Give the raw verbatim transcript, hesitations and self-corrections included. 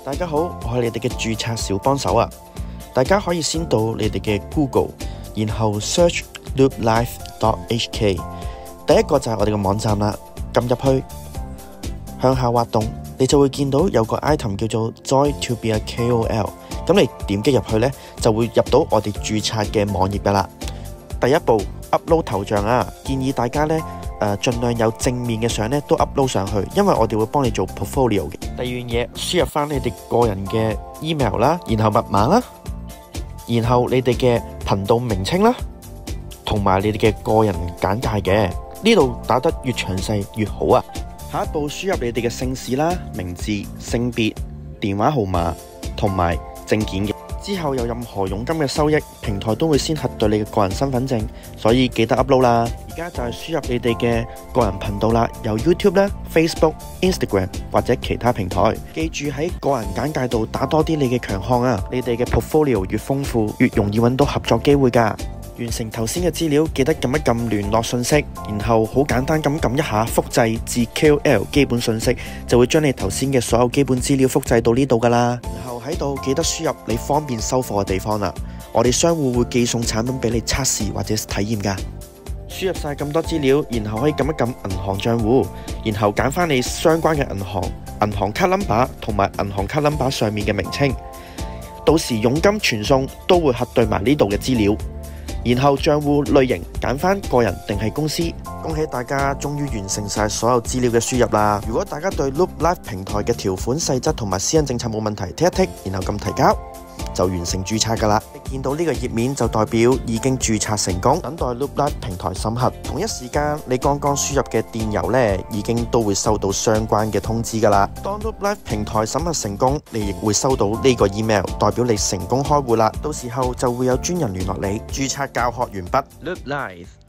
大家好，我係你哋嘅註冊小幫手啊！大家可以先到你哋嘅 Google， 然後 search loop life dot h k， 第一個就係我哋嘅網站啦。撳入去，向下滑動，你就會見到有個 item 叫做 Join to be a K O L。咁你點擊入去呢，就會入到我哋註冊嘅網頁噶啦。第一步 upload 頭像啊，建議大家呢。誒，盡量有正面嘅相咧都 upload 上去，因為我哋會幫你做 portfolio 嘅。第二樣嘢，輸入翻你哋個人嘅 email 啦，然後密碼啦，然後你哋嘅頻道名稱啦，同埋你哋嘅個人簡介嘅。呢度打得越詳細越好啊！下一步輸入你哋嘅姓氏啦、名字、性別、電話號碼同埋證件嘅。之後有任何佣金嘅收益，平台都會先核對你嘅個人身份證，所以記得 upload 啦。而家就係輸入你哋嘅個人頻道啦，有 YouTube 啦、Facebook、Instagram 或者其他平台。記住喺個人簡介度打多啲你嘅強項啊！你哋嘅 portfolio 越豐富，越容易揾到合作機會㗎。完成頭先嘅資料，記得撳一撳聯絡信息，然後好簡單咁撳一下複製至 K O L 基本信息，就會將你頭先嘅所有基本資料複製到呢度㗎啦。然後喺度記得輸入你方便收貨嘅地方啦，我哋商戶會寄送產品俾你測試或者體驗㗎。輸入晒咁多資料，然後可以撳一撳銀行賬戶，然後揀翻你相關嘅銀行、銀行卡 number 同埋銀行卡 number 上面嘅名稱，到時佣金傳送都會核對埋呢度嘅資料。然後賬戶類型揀翻個人定係公司。恭喜大家終於完成晒所有資料嘅輸入啦！如果大家對 Loop Life 平台嘅條款細則同埋私隱政策冇問題，剔一剔，然後撳提交就完成註冊噶啦。你見到呢個頁面就代表已經註冊成功，等待 Loop Life 平台審核。同一時間你剛剛輸入嘅電郵呢，已經都會收到相關嘅通知噶啦。當 Loop Life 平台審核成功，你亦會收到呢個 email， 代表你成功開戶啦。到時候就會有專人聯絡你。註冊教學完畢。Loop Life